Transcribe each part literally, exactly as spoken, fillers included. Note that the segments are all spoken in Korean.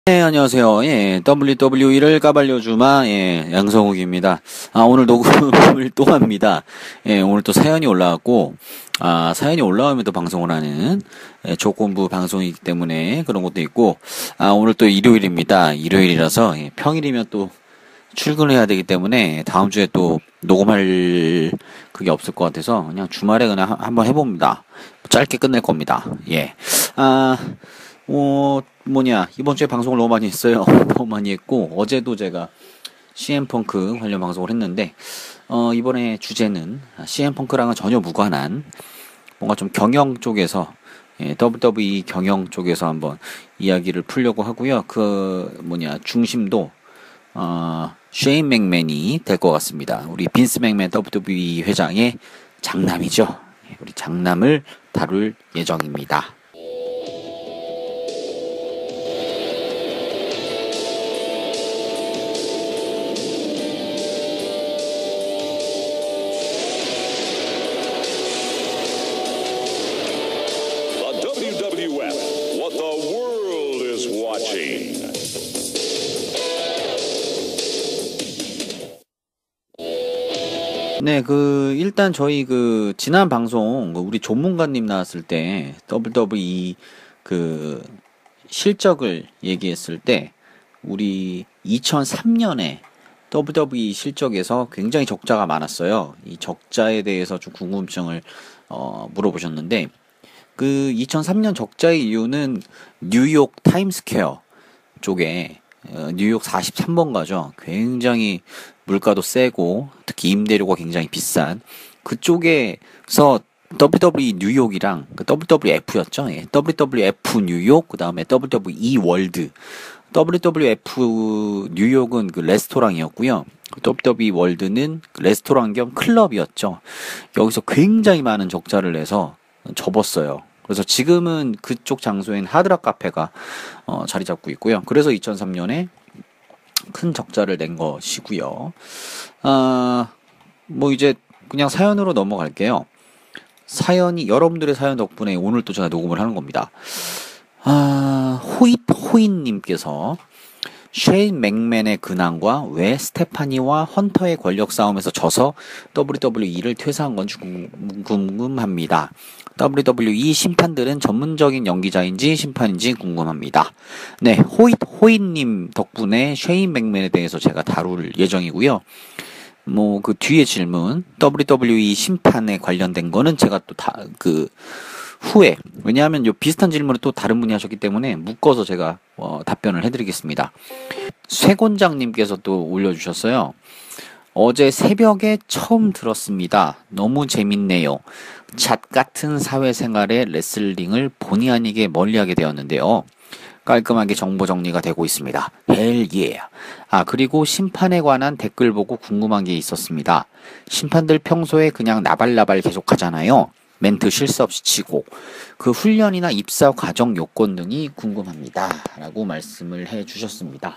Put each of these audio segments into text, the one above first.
네, 안녕하세요. 예, 더블유더블유이를 까발려주마, 예, 양성욱입니다. 아, 오늘 녹음을 또 합니다. 예, 오늘 또 사연이 올라왔고, 아, 사연이 올라오면 또 방송을 하는, 예, 조건부 방송이기 때문에 그런 것도 있고, 아, 오늘 또 일요일입니다. 일요일이라서, 예, 평일이면 또 출근해야 되기 때문에 다음 주에 또 녹음할 그게 없을 것 같아서 그냥 주말에 그냥 하- 한번 해봅니다. 짧게 끝낼 겁니다. 예. 아, 어, 뭐냐, 이번 주에 방송을 너무 많이 했어요. 너무 많이 했고, 어제도 제가 씨엠펑크 관련 방송을 했는데, 어, 이번에 주제는 씨엠펑크랑은 전혀 무관한, 뭔가 좀 경영 쪽에서, 예, 더블유더블유이 경영 쪽에서 한번 이야기를 풀려고 하고요. 그, 뭐냐, 중심도, 어, 쉐인 맥맨이 될 것 같습니다. 우리 빈스 맥맨 더블유더블유이 회장의 장남이죠. 예, 우리 장남을 다룰 예정입니다. The 더블유 더블유 에프, what the world is watching. 네, 그, 일단 저희 그, 지난 방송, 그 우리 전문가님 나왔을 때, 더블유더블유이 그, 실적을 얘기했을 때, 우리 이천삼 년에 더블유더블유이 실적에서 굉장히 적자가 많았어요. 이 적자에 대해서 좀 궁금증을, 어, 물어보셨는데, 그 이천삼 년 적자의 이유는 뉴욕 타임스퀘어 쪽에 어, 뉴욕 사십삼 번가죠. 굉장히 물가도 세고 특히 임대료가 굉장히 비싼 그쪽에서 더블유더블유이 뉴욕이랑 그 더블유더블유에프였죠. 예, 더블유더블유에프 뉴욕 그다음에 더블유더블유이 월드. 더블유더블유에프 뉴욕은 그 레스토랑이었고요. 더블유더블유이 월드는 그 레스토랑 겸 클럽이었죠. 여기서 굉장히 많은 적자를 내서 접었어요. 그래서 지금은 그쪽 장소인 하드락 카페가 어, 자리 잡고 있고요. 그래서 이천삼 년에 큰 적자를 낸 것이고요. 아, 뭐 이제 그냥 사연으로 넘어갈게요. 사연이 여러분들의 사연 덕분에 오늘 또 제가 녹음을 하는 겁니다. 아, 호잇 호잇님께서 쉐인 맥맨의 근황과 왜 스테파니와 헌터의 권력 싸움에서 져서 더블유더블유이를 퇴사한 건지 궁금합니다. 더블유더블유이 심판들은 전문적인 연기자인지 심판인지 궁금합니다. 네, 호잇 호잇님 덕분에 쉐인 맥맨에 대해서 제가 다룰 예정이고요. 뭐 그 뒤에 질문 더블유더블유이 심판에 관련된 거는 제가 또 다 그 후에 왜냐하면 요 비슷한 질문을 또 다른 분이 하셨기 때문에 묶어서 제가 어, 답변을 해드리겠습니다. 쇠곤장님께서 또 올려주셨어요. 어제 새벽에 처음 들었습니다. 너무 재밌네요. 잣 같은 사회생활의 레슬링을 본의 아니게 멀리하게 되었는데요. 깔끔하게 정보 정리가 되고 있습니다. 헬 예. 아, 그리고 심판에 관한 댓글 보고 궁금한 게 있었습니다. 심판들 평소에 그냥 나발나발 계속 하잖아요. 멘트 실수 없이 치고 그 훈련이나 입사 과정 요건 등이 궁금합니다. 라고 말씀을 해 주셨습니다.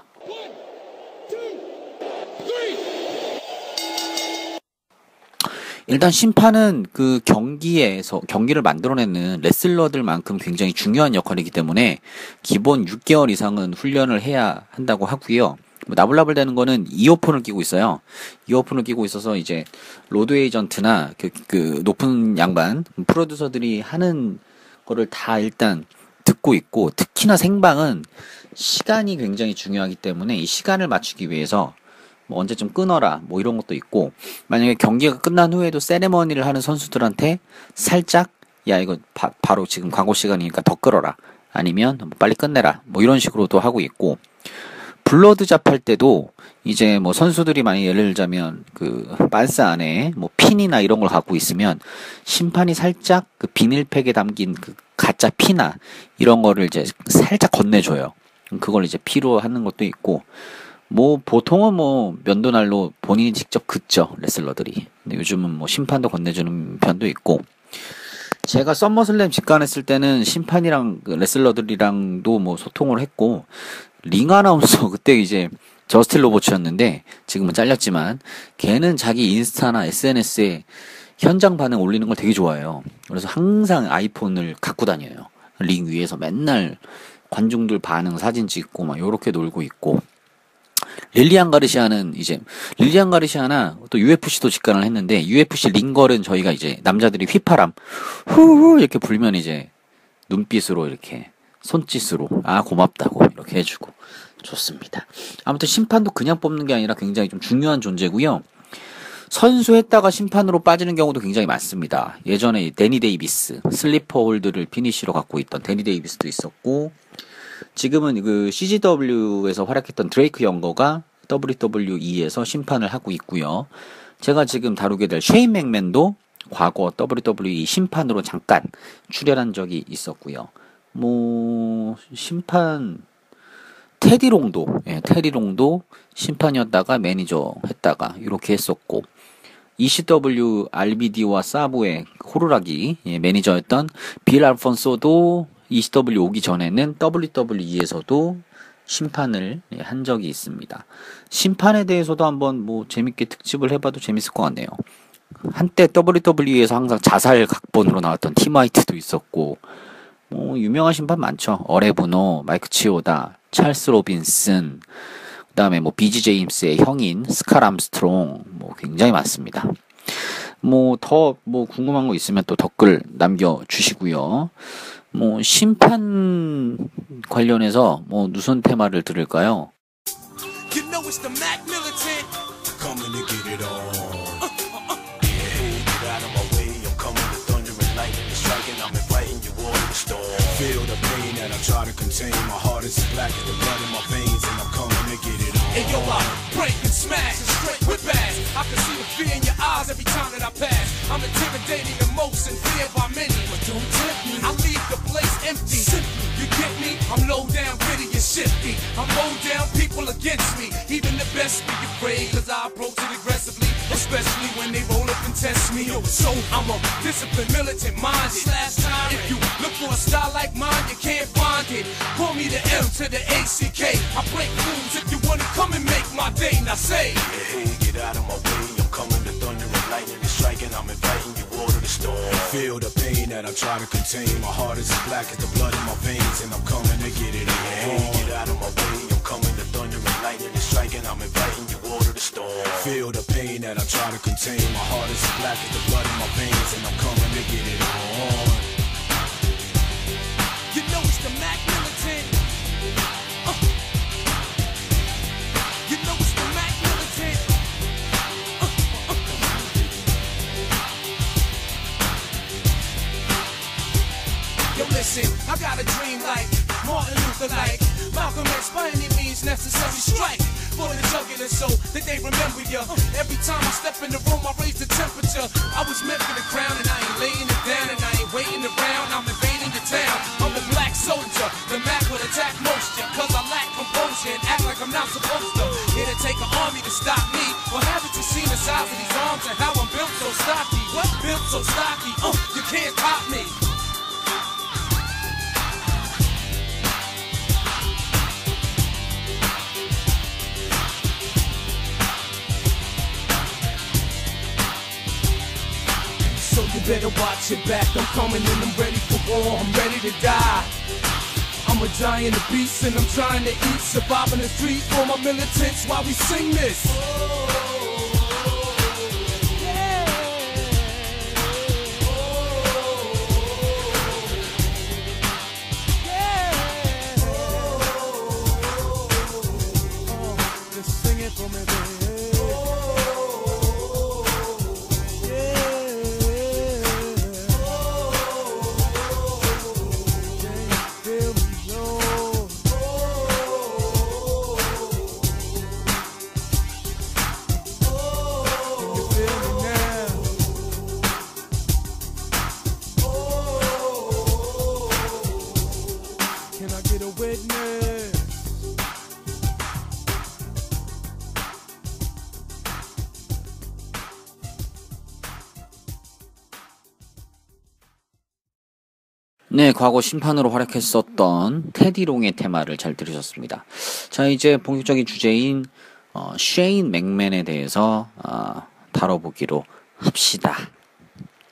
일단 심판은 그 경기에서 경기를 만들어내는 레슬러들만큼 굉장히 중요한 역할이기 때문에 기본 육 개월 이상은 훈련을 해야 한다고 하고요. 뭐 나불나불 되는 거는 이어폰을 끼고 있어요. 이어폰을 끼고 있어서 이제 로드 에이전트나 그, 그 높은 양반 프로듀서들이 하는 거를 다 일단 듣고 있고 특히나 생방은 시간이 굉장히 중요하기 때문에 이 시간을 맞추기 위해서 뭐 언제쯤 끊어라 뭐 이런 것도 있고 만약에 경기가 끝난 후에도 세레머니를 하는 선수들한테 살짝 야 이거 바, 바로 지금 광고 시간이니까 더 끌어라 아니면 뭐 빨리 끝내라 뭐 이런 식으로도 하고 있고 블러드 잡할 때도 이제 뭐 선수들이 많이 예를 들자면 그 반스 안에 뭐 핀이나 이런 걸 갖고 있으면 심판이 살짝 그 비닐팩에 담긴 그 가짜 피나 이런 거를 이제 살짝 건네줘요. 그걸 이제 피로 하는 것도 있고 뭐 보통은 뭐 면도날로 본인이 직접 긋죠 레슬러들이. 근데 요즘은 뭐 심판도 건네주는 편도 있고. 제가 썸머슬램 직관했을 때는 심판이랑 그 레슬러들이랑도 뭐 소통을 했고 링 아나운서 그때 이제 저스틴 로버츠였는데 지금은 잘렸지만 걔는 자기 인스타나 에스엔에스에 현장 반응 올리는 걸 되게 좋아해요. 그래서 항상 아이폰을 갖고 다녀요. 링 위에서 맨날 관중들 반응 사진 찍고 막 요렇게 놀고 있고, 릴리안 가르시아는 이제 릴리안 가르시아나 또 유에프씨도 직관을 했는데, 유에프씨 링걸은 저희가 이제 남자들이 휘파람 후후 이렇게 불면 이제 눈빛으로 이렇게 손짓으로 아 고맙다고 이렇게 해주고 좋습니다. 아무튼 심판도 그냥 뽑는 게 아니라 굉장히 좀 중요한 존재고요. 선수 했다가 심판으로 빠지는 경우도 굉장히 많습니다. 예전에 데니 데이비스 슬리퍼 홀드를 피니시로 갖고 있던 데니 데이비스도 있었고, 지금은 그 씨지더블유에서 활약했던 드레이크 영거가 더블유더블유이에서 심판을 하고 있고요. 제가 지금 다루게 될 쉐인 맥맨도 과거 더블유더블유이 심판으로 잠깐 출연한 적이 있었고요. 뭐 심판 테디롱도 예, 테디롱도 심판이었다가 매니저 했다가 이렇게 했었고, 이씨더블유 알비디오와 사브의 호루라기 예, 매니저였던 빌 알폰소도 이씨더블유 오기 전에는 더블유더블유이에서도 심판을 예, 한 적이 있습니다. 심판에 대해서도 한번 뭐 재밌게 특집을 해봐도 재밌을 것 같네요. 한때 더블유더블유이에서 항상 자살 각본으로 나왔던 팀 화이트도 있었고, 뭐 유명한 심판 많죠. 어레브노, 마이크 치오다, 찰스 로빈슨, 그 다음에 뭐 비지 제임스의 형인 스칼 암스트롱, 뭐 굉장히 많습니다. 뭐 더 뭐 궁금한 거 있으면 또 댓글 남겨주시고요. 뭐 심판 관련해서 뭐 무슨 테마를 들을까요? You know it's the Mac Militant. Coming to get it on. Get out of my way. I'm coming to thunder and lightning and striking. I'm inviting you all to the storm. Feel the pain that I try to contain. My heart is as black as the blood in my veins, and I'm coming to get it on. Hey yo, I break and smash and straight with bass. I can see the fear in your eyes every time that I pass. I'm intimidating the most and feared by many, but don't tempt me. I leave the place empty. Simply, you get me? I'm low down, gritty and shifty. I'm low down, people against me. Even the best be afraid, cause I approach it aggressively, especially when they roll up and test me. Yo, so I'm a disciplined, militant minded. Slash time. If you look for a style like mine, you can't find it. Call me the M to the A C K. I break rules. If you wanna come and make my day, now say, hey, get out of my way. I'm coming to thunder and lightning and striking. I'm inviting you all to the storm. Feel the pain that I try to contain. My heart is as black as the blood in my veins, and I'm coming to get it on. Hey, get out of my way. I'm coming to thunder and lightning and striking. I'm inviting you all to the storm. Feel the pain that I try to contain. My heart is as black as the blood in my veins, and I'm coming to get it on. You know it's the Mac Militant. Uh. You know it's the Mac Militant. Uh, uh, uh. Yo, listen, I got a dream like Martin Luther, like Malcolm X, by any means necessary. Strike for the jugular so that they remember ya. Every time I step in the room, I raise the temperature. I was meant for the crown, and I ain't laying it down, and I ain't waiting around. I'm invading the town. I'm the black soldier, the Mac will attack moisture, cause I lack composure and act like I'm not supposed to. It'll take an army to stop me. Well, haven't you seen the size of these arms and how I'm built so stocky? What? Built so stocky, uh, you can't top me. So you better watch your back. I'm coming and I'm ready for war. I'm ready to die. I'm a giant, a beast, and I'm trying to eat. Surviving the street for my militants while we sing this. Just sing it for me, baby. Can I get a witness? 네, 과거 심판으로 활약했었던 테디롱의 테마를 잘 들으셨습니다. 자, 이제 본격적인 주제인 어, 쉐인 맥맨에 대해서 어, 다뤄보기로 합시다.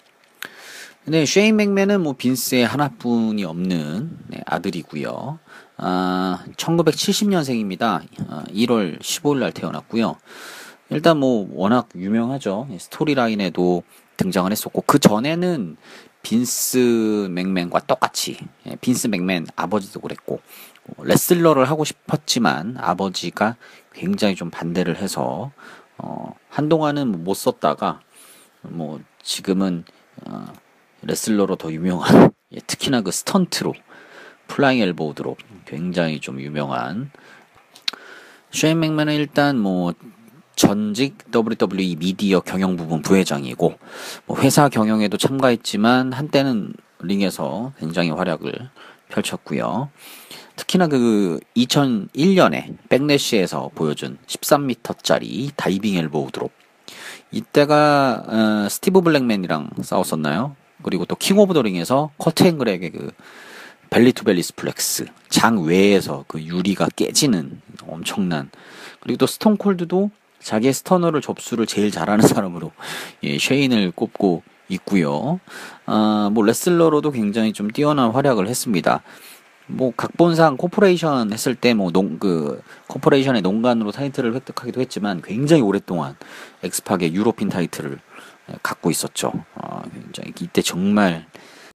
네, 쉐인 맥맨은 뭐 빈스의 하나뿐이 없는 네, 아들이고요. 아, 천구백칠십 년생입니다. 아, 일월 십오일 날 태어났고요. 일단 뭐 워낙 유명하죠. 스토리라인에도 등장을 했었고 그 전에는 빈스 맥맨과 똑같이 예, 빈스 맥맨 아버지도 그랬고 어, 레슬러를 하고 싶었지만 아버지가 굉장히 좀 반대를 해서 어, 한동안은 못 썼다가 뭐 지금은 어, 레슬러로 더 유명한 예, 특히나 그 스턴트로 플라잉 엘보우 드롭 굉장히 좀 유명한 쉐인 맥맨은 일단 뭐 전직 더블유더블유이 미디어 경영 부분 부회장이고 뭐 회사 경영에도 참가했지만 한때는 링에서 굉장히 활약을 펼쳤고요. 특히나 그 이천일 년에 백래시에서 보여준 십삼 미터짜리 다이빙 엘보우 드롭 이때가 어, 스티브 블랙맨이랑 싸웠었나요? 그리고 또 킹 오브 더 링에서 커트 앵글에게 그 벨리 투 벨리 스플렉스 장 외에서 그 유리가 깨지는 엄청난 그리고 또 스톤 콜드도 자기의 스터너를 접수를 제일 잘하는 사람으로 예, 쉐인을 꼽고 있고요. 아, 뭐 레슬러로도 굉장히 좀 뛰어난 활약을 했습니다. 뭐 각본상 코퍼레이션 했을 때 뭐 농 그 코퍼레이션의 농간으로 타이틀을 획득하기도 했지만 굉장히 오랫동안 엑스팍의 유로핀 타이틀을 갖고 있었죠. 아, 굉장히 이때 정말